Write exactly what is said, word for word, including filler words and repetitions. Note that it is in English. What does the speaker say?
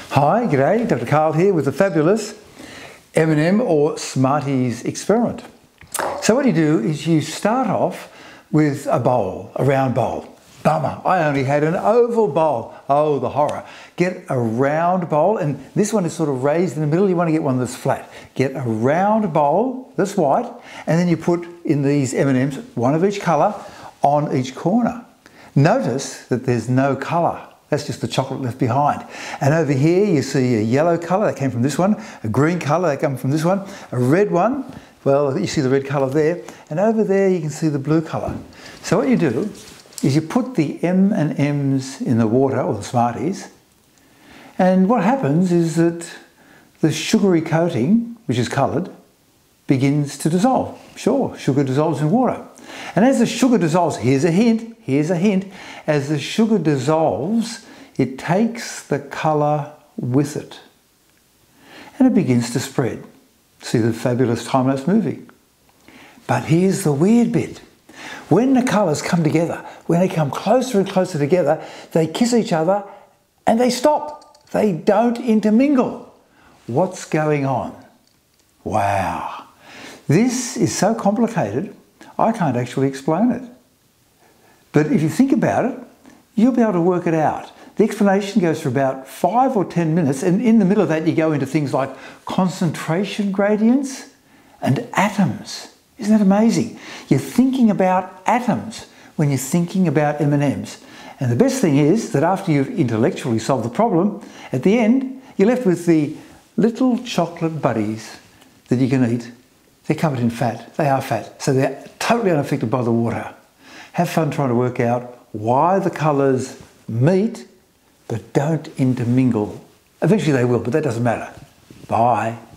Hi, g'day, Doctor Karl here with the fabulous M and M or Smarties experiment. So what you do is you start off with a bowl, a round bowl. Bummer, I only had an oval bowl. Oh, the horror. Get a round bowl, and this one is sort of raised in the middle. You want to get one that's flat. Get a round bowl that's white, and then you put in these M and M's, one of each colour, on each corner. Notice that there's no colour. That's just the chocolate left behind. And over here you see a yellow colour, that came from this one, a green colour, that came from this one, a red one, well, you see the red colour there, and over there you can see the blue colour. So what you do is you put the M and M's in the water, or the Smarties, and what happens is that the sugary coating, which is coloured, begins to dissolve. Sure, sugar dissolves in water. And as the sugar dissolves, here's a hint, here's a hint, as the sugar dissolves, it takes the colour with it. And it begins to spread. See the fabulous time-lapse movie. But here's the weird bit. When the colours come together, when they come closer and closer together, they kiss each other and they stop. They don't intermingle. What's going on? Wow. This is so complicated, I can't actually explain it. But if you think about it, you'll be able to work it out. The explanation goes for about five or ten minutes, and in the middle of that you go into things like concentration gradients and atoms. Isn't that amazing? You're thinking about atoms when you're thinking about M and M's. And the best thing is that after you've intellectually solved the problem, at the end you're left with the little chocolate buddies that you can eat. They're covered in fat. They are fat. So they're totally unaffected by the water. Have fun trying to work out why the colours meet but don't intermingle. Eventually they will, but that doesn't matter. Bye.